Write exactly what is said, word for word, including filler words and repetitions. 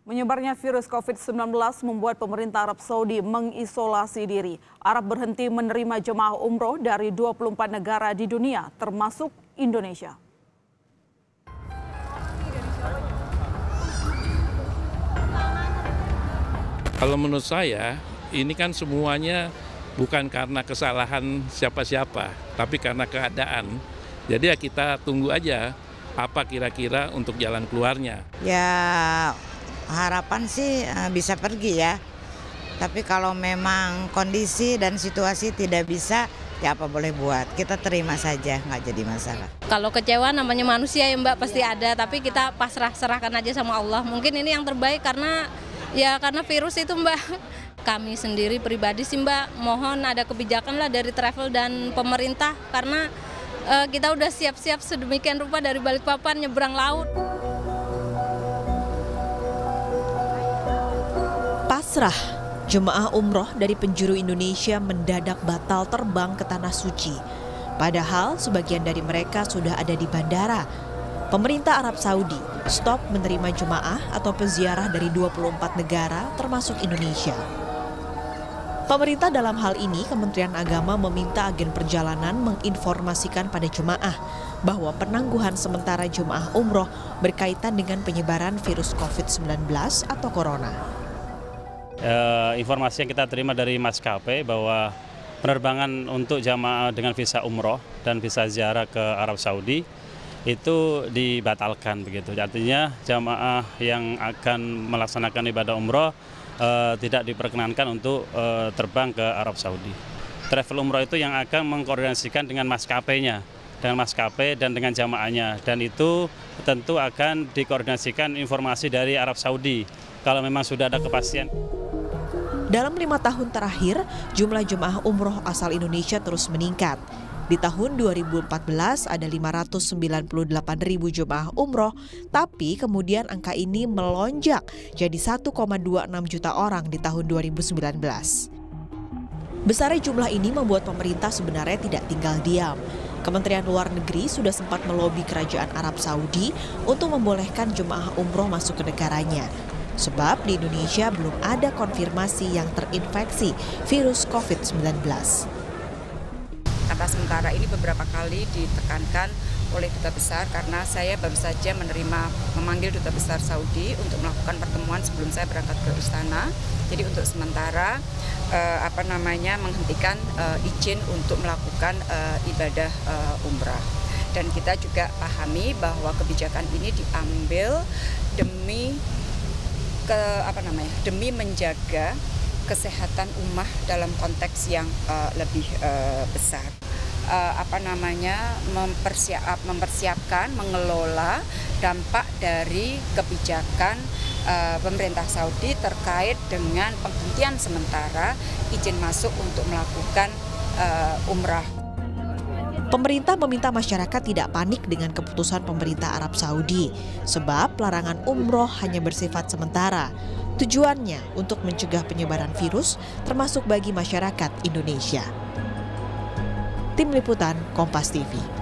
Menyebarnya virus covid sembilan belas membuat pemerintah Arab Saudi mengisolasi diri. Arab berhenti menerima jemaah umroh dari dua puluh empat negara di dunia, termasuk Indonesia. Kalau menurut saya, ini kan semuanya bukan karena kesalahan siapa-siapa, tapi karena keadaan. Jadi ya kita tunggu aja apa kira-kira untuk jalan keluarnya. Ya harapan sih bisa pergi ya. Tapi kalau memang kondisi dan situasi tidak bisa, ya apa boleh buat. Kita terima saja, nggak jadi masalah. Kalau kecewa namanya manusia ya Mbak, pasti ada. Tapi kita pasrah-serahkan aja sama Allah. Mungkin ini yang terbaik karena ya karena virus itu Mbak. Kami sendiri pribadi sih Mbak, mohon ada kebijakan lah dari travel dan pemerintah. Karena uh, kita udah siap-siap sedemikian rupa dari Balikpapan nyebrang laut. Pasrah, jemaah umroh dari penjuru Indonesia mendadak batal terbang ke Tanah Suci. Padahal sebagian dari mereka sudah ada di bandara. Pemerintah Arab Saudi stop menerima jemaah atau peziarah dari dua puluh empat negara termasuk Indonesia. Pemerintah dalam hal ini, Kementerian Agama meminta agen perjalanan menginformasikan pada jemaah bahwa penangguhan sementara jemaah umroh berkaitan dengan penyebaran virus covid sembilan belas atau corona. Uh, informasi yang kita terima dari maskapai bahwa penerbangan untuk jamaah dengan visa umroh dan visa ziarah ke Arab Saudi itu dibatalkan begitu. Artinya jamaah yang akan melaksanakan ibadah umroh uh, tidak diperkenankan untuk uh, terbang ke Arab Saudi. Travel umroh itu yang akan mengkoordinasikan dengan maskapainya, dengan maskapai dan dengan jamaahnya, dan itu tentu akan dikoordinasikan informasi dari Arab Saudi kalau memang sudah ada kepastian. Dalam lima tahun terakhir, jumlah jemaah umroh asal Indonesia terus meningkat. Di tahun dua ribu empat belas ada lima ratus sembilan puluh delapan ribu jemaah umroh, tapi kemudian angka ini melonjak jadi satu koma dua enam juta orang di tahun dua ribu sembilan belas. Besarnya jumlah ini membuat pemerintah sebenarnya tidak tinggal diam. Kementerian Luar Negeri sudah sempat melobi kerajaan Arab Saudi untuk membolehkan jemaah umroh masuk ke negaranya. Sebab di Indonesia belum ada konfirmasi yang terinfeksi virus covid sembilan belas. Kata sementara ini beberapa kali ditekankan oleh duta besar karena saya baru saja menerima memanggil duta besar Saudi untuk melakukan pertemuan sebelum saya berangkat ke istana. Jadi untuk sementara eh, apa namanya menghentikan eh, izin untuk melakukan eh, ibadah eh, umrah. Dan kita juga pahami bahwa kebijakan ini diambil demi ke apa namanya demi menjaga kesehatan ummah dalam konteks yang uh, lebih uh, besar. Uh, apa namanya mempersiap, mempersiapkan, mengelola dampak dari kebijakan uh, pemerintah Saudi terkait dengan penghentian sementara izin masuk untuk melakukan uh, umrah. Pemerintah meminta masyarakat tidak panik dengan keputusan pemerintah Arab Saudi, sebab larangan umroh hanya bersifat sementara. Tujuannya untuk mencegah penyebaran virus, termasuk bagi masyarakat Indonesia. Tim Liputan Kompas T V.